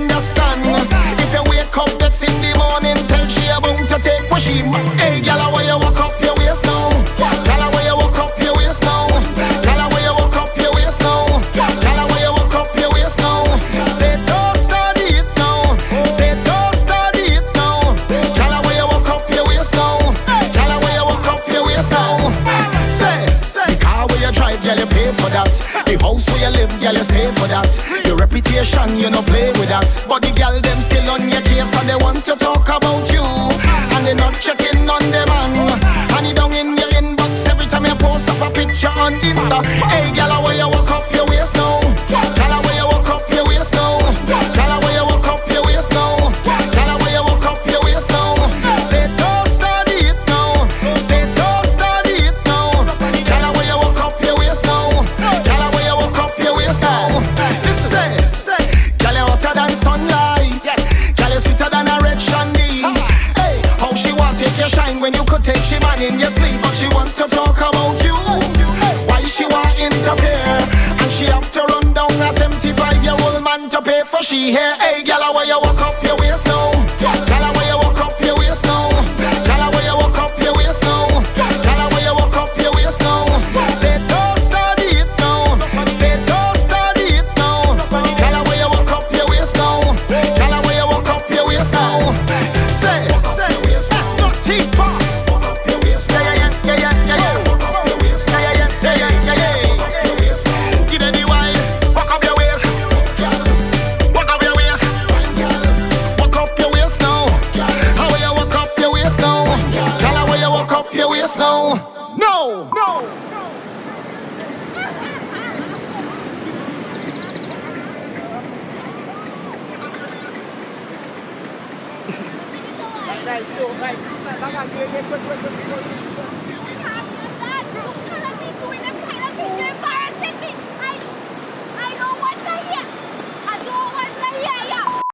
understand. If you wake up vex in the morning, tell she about to take what she. Hey, gyal, why you walk up your waist now? Gyal, why you walk up your waist now? Gyal, why you walk up your waist now? Gyal, why you walk up your waist now? Say don't start it now. Say don't start it now. Gyal, why you walk up your waist now? Gyal, why you walk up your waist now? Say the car where you drive, gyal, you pay for that. The house where you live, gyal, you save for that. Your reputation, you no play with that. But the gyal them still on your case and they want to talk about you. And they not checking on the man. And he down in your inbox every time you post up a picture on Insta. Hey gyal, where you walk up your waist now? Gyal, where you walk up your waist now? Gyal, where you walk up your waist now? Gyal, where you walk up your waist now? Say don't start it now. Say don't start it now. Gyal, where you walk up your waist now? Gyal, where you walk up your waist now? Listen, gyal, you hotter than sunlight. Gyal, you sweeter than a red shandy. Hey, how she want take your shine when you could take she man in your sleep, but she want to talk about you. Why she want interfere? And she have to run down a 75-year-old man to pay for she hair. Hey, gyal, where you walk up your waist now? Gyal, where you walk up your waist now? Gyal, where you walk up your waist now? Gyal, where you walk up your waist now? Say don't start it now. Say don't start it now. Gyal, where you walk up your waist now? Gyal, where you walk up your waist now? Say that's not T-Fox. No! Right, so, right,